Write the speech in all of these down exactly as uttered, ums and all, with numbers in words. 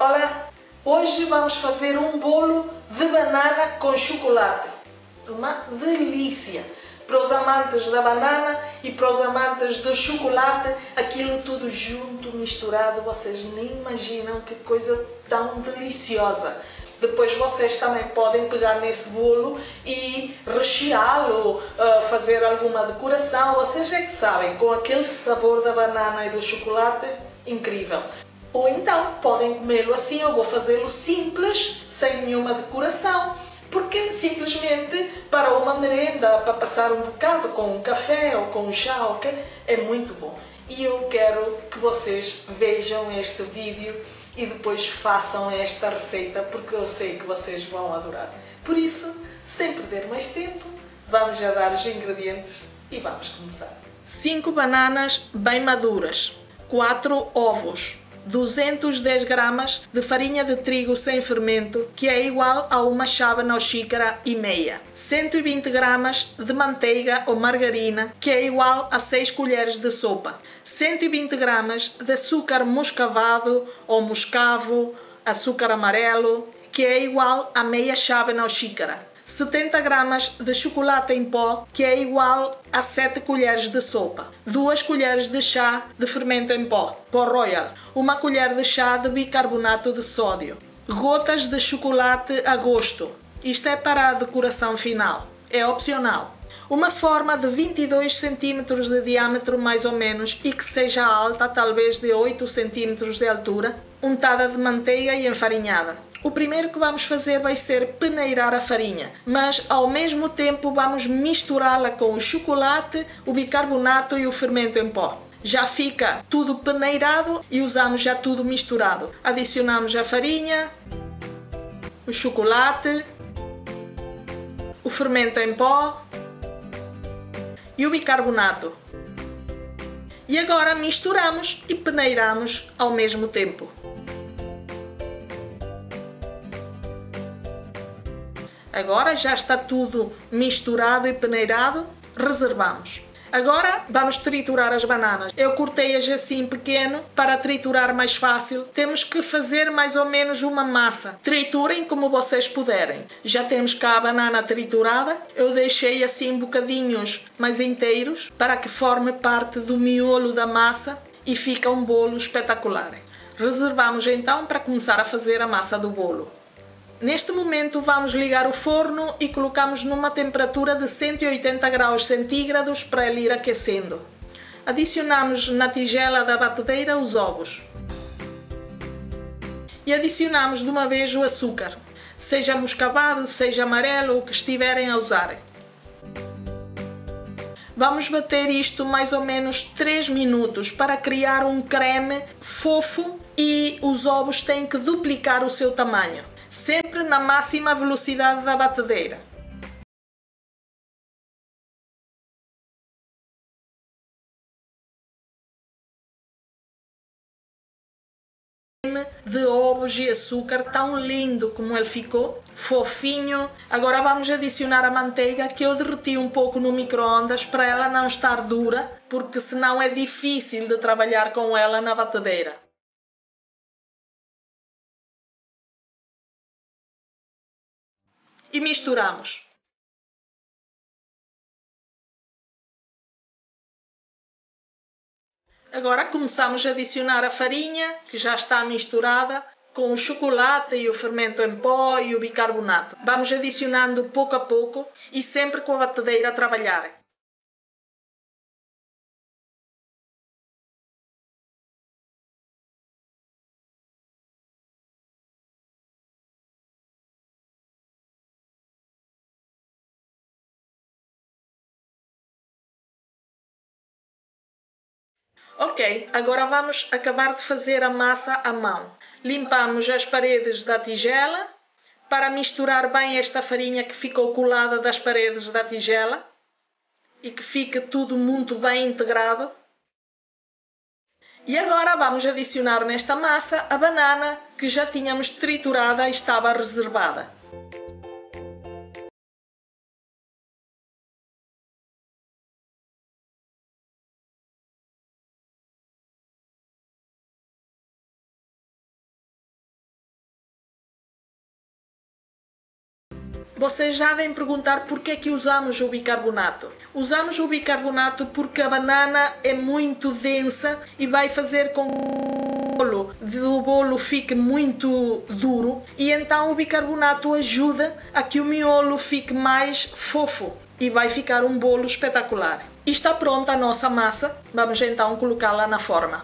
Olá! Hoje vamos fazer um bolo de banana com chocolate. Uma delícia! Para os amantes da banana e para os amantes do chocolate, aquilo tudo junto, misturado, vocês nem imaginam que coisa tão deliciosa. Depois vocês também podem pegar nesse bolo e recheá-lo, fazer alguma decoração, vocês é que sabem, com aquele sabor da banana e do chocolate, incrível. Ou então podem comê-lo assim, eu vou fazê-lo simples, sem nenhuma decoração, porque simplesmente para uma merenda, para passar um bocado com um café ou com um chá, okay? É muito bom. E eu quero que vocês vejam este vídeo e depois façam esta receita, porque eu sei que vocês vão adorar. Por isso, sem perder mais tempo, vamos já dar os ingredientes e vamos começar. cinco bananas bem maduras, quatro ovos, duzentos e dez gramas de farinha de trigo sem fermento, que é igual a uma chávena ou xícara e meia, cento e vinte gramas de manteiga ou margarina, que é igual a seis colheres de sopa, cento e vinte gramas de açúcar moscavado ou moscavo, açúcar amarelo, que é igual a meia chávena ou xícara, setenta gramas de chocolate em pó, que é igual a sete colheres de sopa, duas colheres de chá de fermento em pó, pó royal, uma colher de chá de bicarbonato de sódio, gotas de chocolate a gosto, isto é para a decoração final, é opcional, uma forma de vinte e dois centímetros de diâmetro mais ou menos e que seja alta, talvez de oito centímetros de altura, untada de manteiga e enfarinhada. O primeiro que vamos fazer vai ser peneirar a farinha, mas ao mesmo tempo vamos misturá-la com o chocolate, o bicarbonato e o fermento em pó. Já fica tudo peneirado e usamos já tudo misturado. Adicionamos a farinha, o chocolate, o fermento em pó e o bicarbonato. E agora misturamos e peneiramos ao mesmo tempo. Agora já está tudo misturado e peneirado, reservamos. Agora vamos triturar as bananas. Eu cortei-as assim pequeno para triturar mais fácil. Temos que fazer mais ou menos uma massa. Triturem como vocês puderem. Já temos cá a banana triturada. Eu deixei assim bocadinhos mais inteiros para que forme parte do miolo da massa e fica um bolo espetacular. Reservamos então para começar a fazer a massa do bolo. Neste momento vamos ligar o forno e colocamos numa temperatura de cento e oitenta graus centígrados para ele ir aquecendo. Adicionamos na tigela da batedeira os ovos. E adicionamos de uma vez o açúcar, seja moscavado, seja amarelo, o que estiverem a usar. Vamos bater isto mais ou menos três minutos para criar um creme fofo e os ovos têm que duplicar o seu tamanho. Sempre na máxima velocidade da batedeira. De ovos e açúcar tão lindo como ele ficou, fofinho. Agora vamos adicionar a manteiga que eu derreti um pouco no micro-ondas para ela não estar dura, porque senão é difícil de trabalhar com ela na batedeira. E misturamos. Agora começamos a adicionar a farinha, que já está misturada, com o chocolate e o fermento em pó e o bicarbonato. Vamos adicionando pouco a pouco e sempre com a batedeira a trabalhar. Ok, agora vamos acabar de fazer a massa à mão. Limpamos as paredes da tigela para misturar bem esta farinha que ficou colada das paredes da tigela e que fique tudo muito bem integrado. E agora vamos adicionar nesta massa a banana que já tínhamos triturada e estava reservada. Vocês já devem perguntar por que é que usamos o bicarbonato. Usamos o bicarbonato porque a banana é muito densa e vai fazer com que o bolo, o bolo fique muito duro, e então o bicarbonato ajuda a que o miolo fique mais fofo e vai ficar um bolo espetacular. E está pronta a nossa massa. Vamos então colocá-la na forma.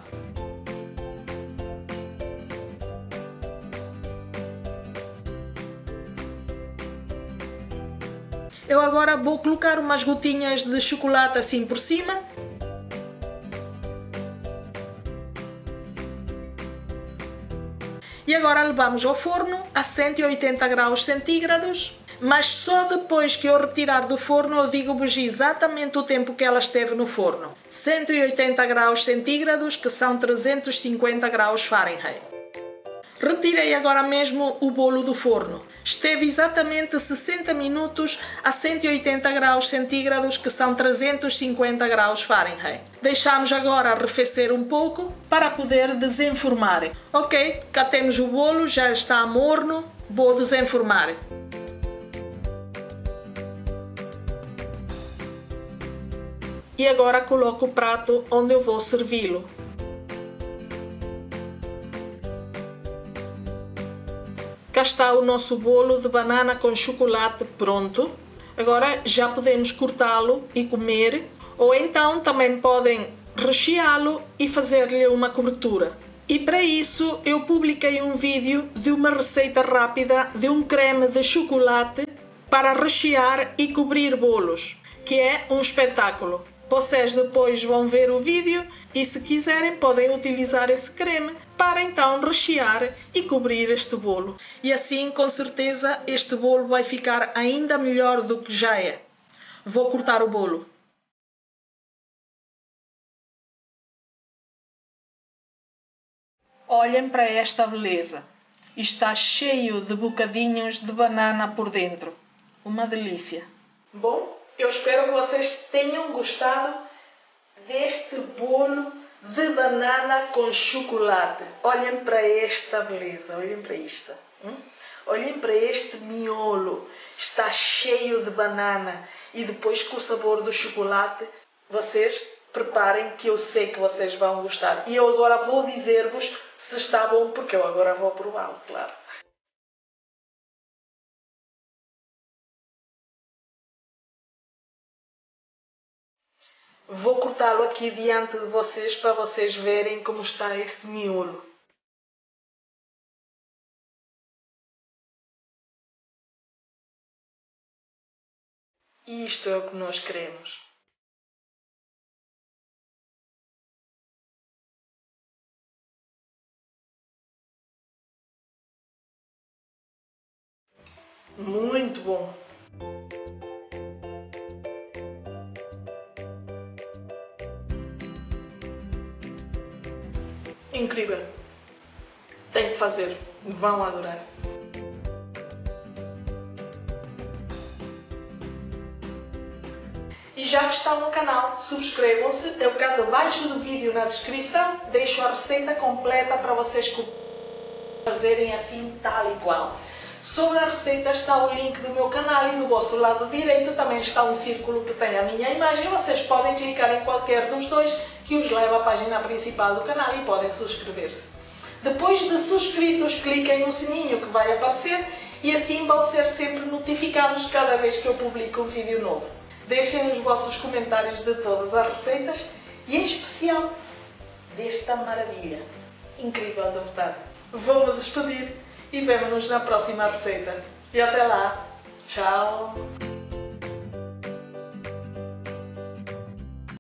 Eu agora vou colocar umas gotinhas de chocolate assim por cima. E agora levamos ao forno a cento e oitenta graus centígrados. Mas só depois que eu retirar do forno eu digo-vos exatamente o tempo que ela esteve no forno. cento e oitenta graus centígrados, que são trezentos e cinquenta graus Fahrenheit. Retirei agora mesmo o bolo do forno. Esteve exatamente sessenta minutos a cento e oitenta graus centígrados, que são trezentos e cinquenta graus Fahrenheit. Deixamos agora arrefecer um pouco para poder desenformar. Ok, cá temos o bolo, já está morno. Vou desenformar. E agora coloco o prato onde eu vou servi-lo. Cá está o nosso bolo de banana com chocolate pronto. Agora já podemos cortá-lo e comer, ou então também podem recheá-lo e fazer-lhe uma cobertura. E para isso eu publiquei um vídeo de uma receita rápida de um creme de chocolate para rechear e cobrir bolos, que é um espetáculo. Vocês depois vão ver o vídeo e, se quiserem, podem utilizar esse creme para então rechear e cobrir este bolo. E assim, com certeza, este bolo vai ficar ainda melhor do que já é. Vou cortar o bolo. Olhem para esta beleza. Está cheio de bocadinhos de banana por dentro. Uma delícia. Bom, eu espero que vocês tenham gostado deste bolo de banana com chocolate. Olhem para esta beleza, olhem para isto. Hum? Olhem para este miolo. Está cheio de banana e depois com o sabor do chocolate. Vocês preparem, que eu sei que vocês vão gostar. E eu agora vou dizer-vos se está bom, porque eu agora vou prová-lo, claro. Vou cortá-lo aqui diante de vocês para vocês verem como está esse miolo. E isto é o que nós queremos. Muito bom! Incrível! Tem que fazer, vão adorar! E já que estão no canal, subscrevam-se. Eu cá debaixo do vídeo, na descrição, deixo a receita completa para vocês fazerem assim tal e qual. Sobre a receita está o link do meu canal e do vosso lado direito também está um círculo que tem a minha imagem. Vocês podem clicar em qualquer dos dois que os leva à página principal do canal e podem subscrever-se. Depois de subscritos, cliquem no sininho que vai aparecer e assim vão ser sempre notificados cada vez que eu publico um vídeo novo. Deixem os vossos comentários de todas as receitas e em especial desta maravilha. Incrível, de verdade. Vou-me despedir e vemo-nos na próxima receita. E até lá. Tchau!